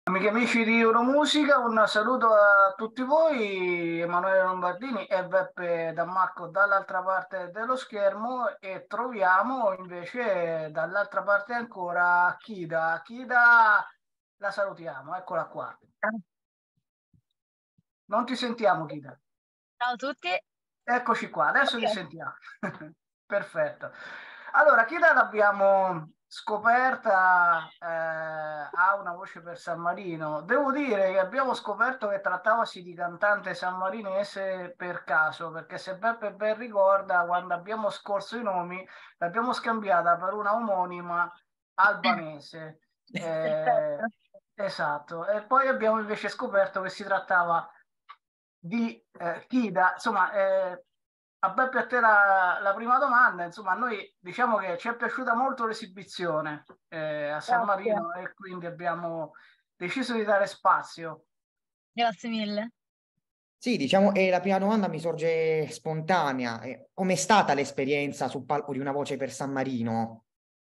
Amici e amici di Euromusica, un saluto a tutti voi, Emanuele Lombardini e Beppe Dammarco dall'altra parte dello schermo e troviamo invece dall'altra parte ancora Kida. Kida, la salutiamo, eccola qua. Non ti sentiamo, Kida. Ciao a tutti. Eccoci qua, adesso ti Ok. sentiamo. Perfetto. Allora, Kida l'abbiamo scoperta, ha una voce per San Marino. Devo dire che abbiamo scoperto che trattavasi di cantante sammarinese per caso, perché se Beppe ben ricorda, quando abbiamo scorso i nomi, l'abbiamo scambiata per una omonima albanese. Perfetto. Esatto. E poi abbiamo invece scoperto che si trattava di Kida, insomma, a Beppe a te la prima domanda, insomma, a noi diciamo che ci è piaciuta molto l'esibizione a San Grazie, Marino e quindi abbiamo deciso di dare spazio. grazie mille. Sì, diciamo, e la prima domanda mi sorge spontanea. Com'è stata l'esperienza sul palco di Una voce per San Marino?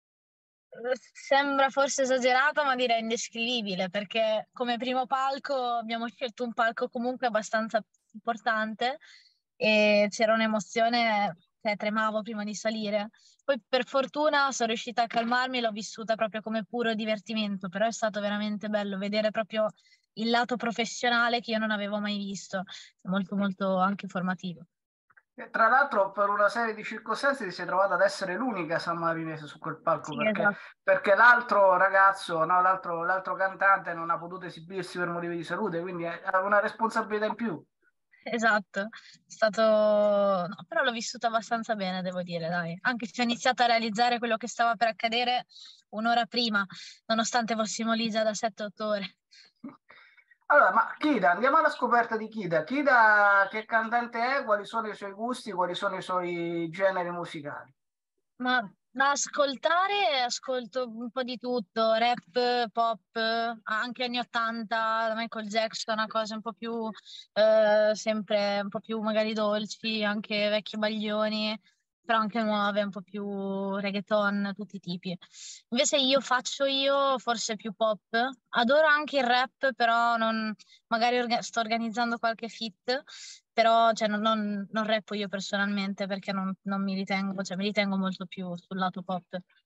Sembra forse esagerato, ma direi indescrivibile, perché come primo palco abbiamo scelto un palco comunque abbastanza importante e c'era un'emozione, cioè tremavo prima di salire. Poi per fortuna sono riuscita a calmarmi, l'ho vissuta proprio come puro divertimento, però è stato veramente bello vedere proprio il lato professionale che io non avevo mai visto, molto molto anche formativo. E tra l'altro, per una serie di circostanze ti sei trovata ad essere l'unica sammarinese su quel palco Sì, perché, esatto. perché l'altro ragazzo, no, l'altro cantante non ha potuto esibirsi per motivi di salute, quindi ha una responsabilità in più. Esatto, è stato... no, però l'ho vissuta abbastanza bene, devo dire, dai. Anche se ho iniziato a realizzare quello che stava per accadere un'ora prima, nonostante fossimo lì già da 7-8 ore. Allora, ma Kida, andiamo alla scoperta di Kida. Kida che cantante è? Quali sono i suoi gusti? Quali sono i suoi generi musicali? Ma da ascoltare ascolto un po' di tutto, rap, pop, anche anni 80, da Michael Jackson, una cosa un po' più, sempre un po' più magari dolci, anche vecchi baglioni, però anche nuove, un po' più reggaeton, tutti i tipi. Invece io forse più pop, adoro anche il rap, però magari sto organizzando qualche feat però cioè, non rappo io personalmente perché non mi ritengo, cioè mi ritengo molto più sul lato pop.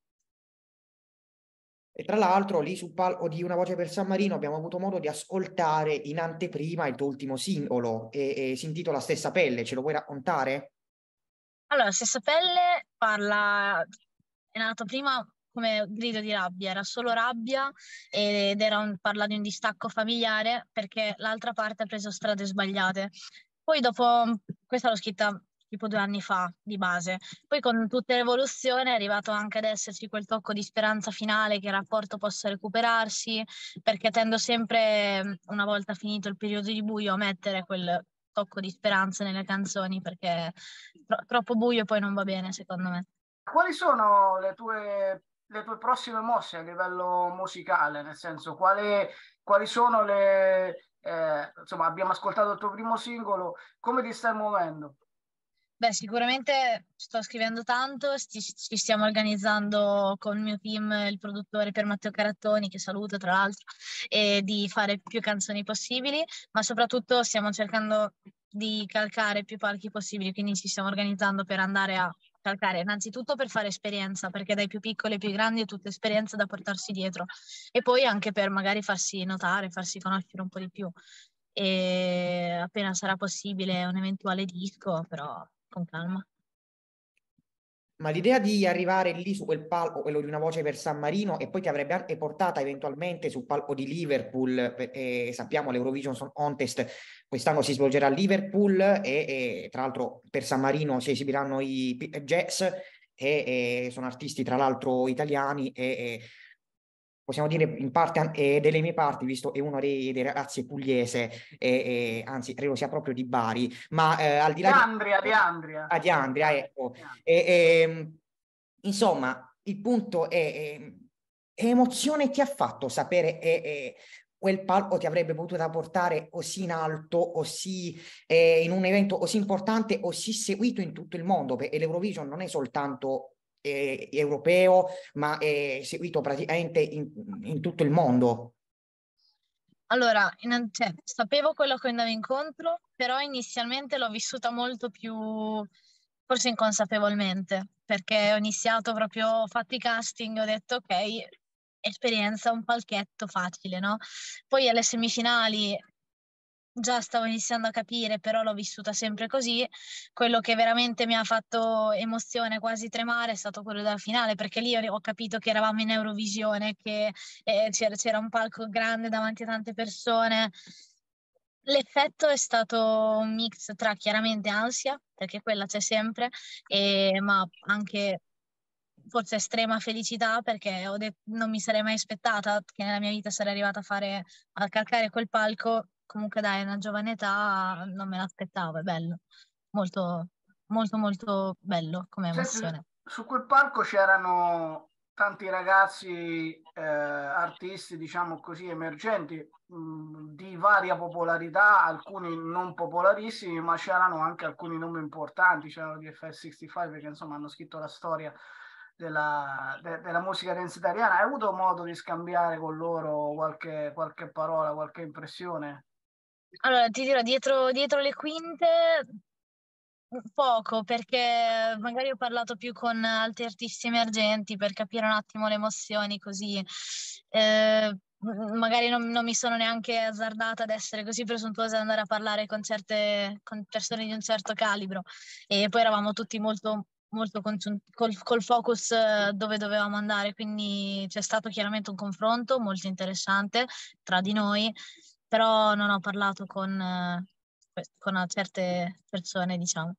E tra l'altro, lì sul palco di Una voce per San Marino abbiamo avuto modo di ascoltare in anteprima il tuo ultimo singolo e si intitola Stessa Pelle. Ce lo vuoi raccontare? Allora, Stessa Pelle è nato prima come grido di rabbia, era solo rabbia ed parla di un distacco familiare perché l'altra parte ha preso strade sbagliate. Poi dopo, questa l'ho scritta tipo 2 anni fa di base, poi con tutta l'evoluzione è arrivato anche ad esserci quel tocco di speranza finale che il rapporto possa recuperarsi, perché tendo sempre, una volta finito il periodo di buio, a mettere quel tocco di speranza nelle canzoni perché troppo buio poi non va bene, secondo me. Quali sono le tue prossime mosse a livello musicale? Nel senso, quali sono insomma, abbiamo ascoltato il tuo primo singolo, come ti stai muovendo? Beh, sicuramente sto scrivendo tanto, ci stiamo organizzando con il mio team, il produttore per Matteo Carattoni, che saluto tra l'altro, e di fare più canzoni possibili, ma soprattutto stiamo cercando di calcare più palchi possibili, quindi ci stiamo organizzando per andare a calcare, innanzitutto per fare esperienza, perché dai più piccoli ai più grandi è tutta esperienza da portarsi dietro, e poi anche per magari farsi notare, farsi conoscere un po' di più. E appena sarà possibile un eventuale disco, però con calma. Ma l'idea di arrivare lì su quel palco, quello di Una voce per San Marino, e poi ti avrebbe anche portata eventualmente sul palco di Liverpool, sappiamo l'Eurovision Song Contest quest'anno si svolgerà a Liverpool e tra l'altro per San Marino si esibiranno i Jazz e sono artisti tra l'altro italiani e possiamo dire in parte delle mie parti, visto che uno dei ragazzi è pugliese anzi credo sia proprio di Bari, ma al di Di là di... Andria, di Andria. Di Andria, ecco. E, insomma, il punto è che emozione ti ha fatto sapere che quel palco ti avrebbe potuto portare così in alto, così in un evento così importante, così seguito in tutto il mondo, perché l'Eurovision non è soltanto europeo, ma è seguito praticamente in tutto il mondo. Allora, cioè, sapevo quello che andavo incontro, però inizialmente l'ho vissuta molto più, forse inconsapevolmente, perché ho iniziato proprio, ho fatto i casting, ho detto ok, esperienza, un palchetto facile, no? Poi alle semifinali già stavo iniziando a capire, però l'ho vissuta sempre così. Quello che veramente mi ha fatto emozione, quasi tremare, è stato quello della finale, perché lì ho capito che eravamo in Eurovisione, che c'era un palco grande davanti a tante persone. L'effetto è stato un mix tra chiaramente ansia, perché quella c'è sempre, ma anche forse estrema felicità, perché non mi sarei mai aspettata che nella mia vita sarei arrivata a calcare quel palco. Comunque dai, una giovane età non me l'aspettavo, è bello, molto, molto, molto bello come Senti, emozione. su quel palco c'erano tanti ragazzi, artisti, diciamo così, emergenti, di varia popolarità, alcuni non popolarissimi, ma c'erano anche alcuni nomi importanti, c'erano gli FS65 che insomma hanno scritto la storia della musica dance italiana. Hai avuto modo di scambiare con loro qualche parola, qualche impressione? Allora, ti dirò, dietro le quinte poco, perché magari ho parlato più con altri artisti emergenti per capire un attimo le emozioni, così. Magari non mi sono neanche azzardata ad essere così presuntuosa ad andare a parlare con persone di un certo calibro. E poi eravamo tutti molto, molto col focus dove dovevamo andare, quindi c'è stato chiaramente un confronto molto interessante tra di noi, però non ho parlato con certe persone, diciamo.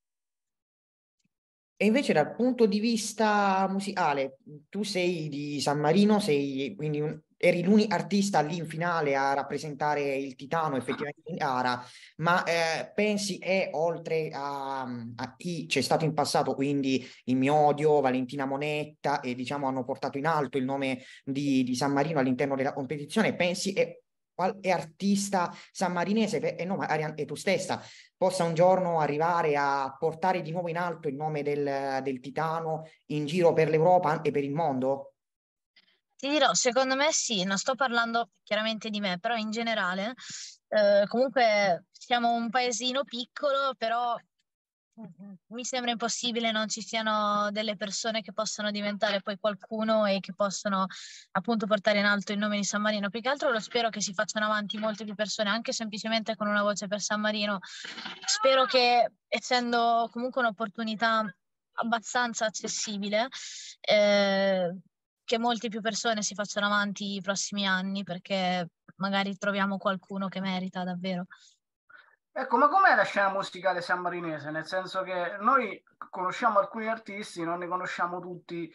E invece dal punto di vista musicale, tu sei di San Marino, sei quindi eri l'unico artista lì in finale a rappresentare il Titano effettivamente in gara, ma pensi oltre a chi c'è stato in passato, quindi il Miodio, Valentina Monetta, e diciamo hanno portato in alto il nome di San Marino all'interno della competizione, pensi quale artista sammarinese, e no, magari anche tu stessa, possa un giorno arrivare a portare di nuovo in alto il nome del Titano in giro per l'Europa e per il mondo? Ti dirò, secondo me sì, non sto parlando chiaramente di me, però in generale, comunque siamo un paesino piccolo, però mi sembra impossibile non ci siano delle persone che possano diventare poi qualcuno e che possono appunto portare in alto il nome di San Marino. Più che altro lo spero che si facciano avanti molte più persone, anche semplicemente con una voce per San Marino. Spero che, essendo comunque un'opportunità abbastanza accessibile, eh, che molte più persone si facciano avanti i prossimi anni, perché magari troviamo qualcuno che merita davvero. Ecco, ma com'è la scena musicale sammarinese? Nel senso che noi conosciamo alcuni artisti, non ne conosciamo tutti.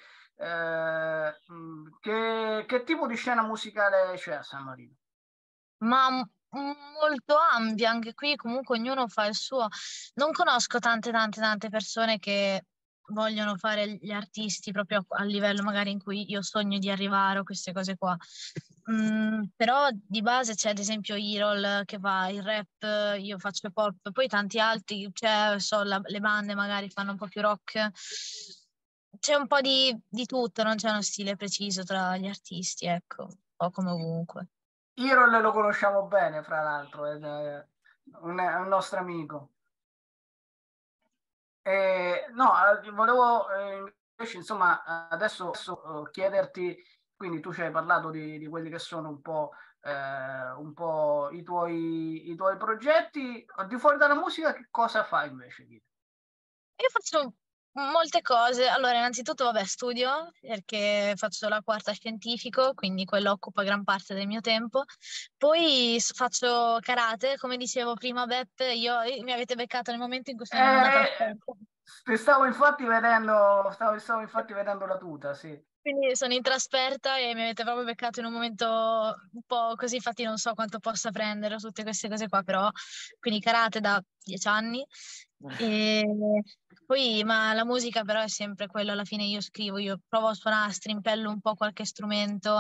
Che tipo di scena musicale c'è a San Marino? Ma molto ampia, anche qui comunque ognuno fa il suo. Non conosco tante persone che vogliono fare gli artisti proprio a livello magari in cui io sogno di arrivare o queste cose qua. Però di base c'è ad esempio Irol che fa il rap, io faccio pop, poi tanti altri, c'è, le bande magari fanno un po' più rock. C'è un po' di tutto, non c'è uno stile preciso tra gli artisti, ecco, un po' come ovunque. Irol lo conosciamo bene, fra l'altro, è un nostro amico. No, volevo invece, insomma, adesso chiederti, quindi tu ci hai parlato di quelli che sono un po' i tuoi progetti. Al di fuori dalla musica, che cosa fai invece? Io faccio molte cose. Allora, innanzitutto, vabbè, studio perché faccio la quarta scientifico, quindi quello occupa gran parte del mio tempo. Poi faccio karate, come dicevo prima, Beppe, mi avete beccato nel momento in cui sono in una Eh, trasferta. stavo infatti vedendo la tuta, sì. Quindi sono in trasferta e mi avete proprio beccato in un momento un po' così, infatti non so quanto possa prendere o tutte queste cose qua, però quindi karate da 10 anni. E poi, ma la musica però è sempre quello, alla fine io scrivo, io provo a suonare, strimpello un po' qualche strumento,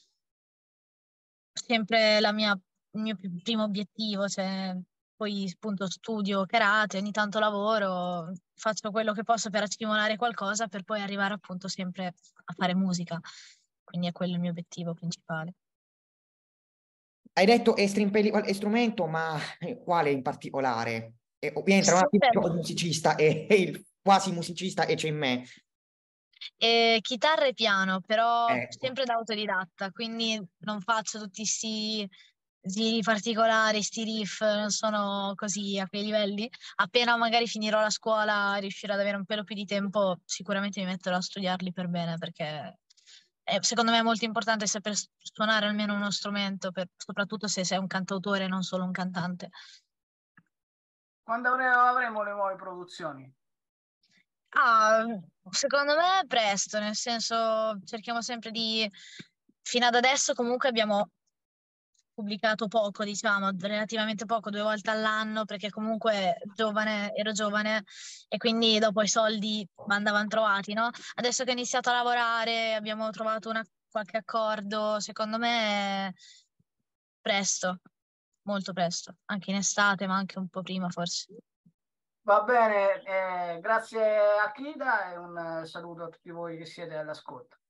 sempre il mio primo obiettivo, cioè poi appunto studio karate, ogni tanto lavoro, faccio quello che posso per accumulare qualcosa per poi arrivare appunto sempre a fare musica. Quindi è quello il mio obiettivo principale. Hai detto quale strumento, ma quale in particolare? Ovviamente un attimo Super. il musicista e il quasi musicista e c'è in me. Chitarra e piano, però Ecco. sempre da autodidatta, quindi non faccio tutti sti giri particolari, sti riff, non sono così a quei livelli. Appena magari finirò la scuola, riuscirò ad avere un pelo più di tempo, sicuramente mi metterò a studiarli per bene, perché secondo me è molto importante saper suonare almeno uno strumento, soprattutto se sei un cantautore e non solo un cantante. Quando avremo le nuove produzioni? Ah, secondo me presto, nel senso cerchiamo sempre di... Fino ad adesso comunque abbiamo pubblicato poco, diciamo, relativamente poco, 2 volte all'anno, perché comunque ero giovane e quindi dopo i soldi andavano trovati, no? Adesso che ho iniziato a lavorare, abbiamo trovato qualche accordo, secondo me presto, molto presto, anche in estate, ma anche un po' prima forse. Va bene, grazie a Kida e un saluto a tutti voi che siete all'ascolto.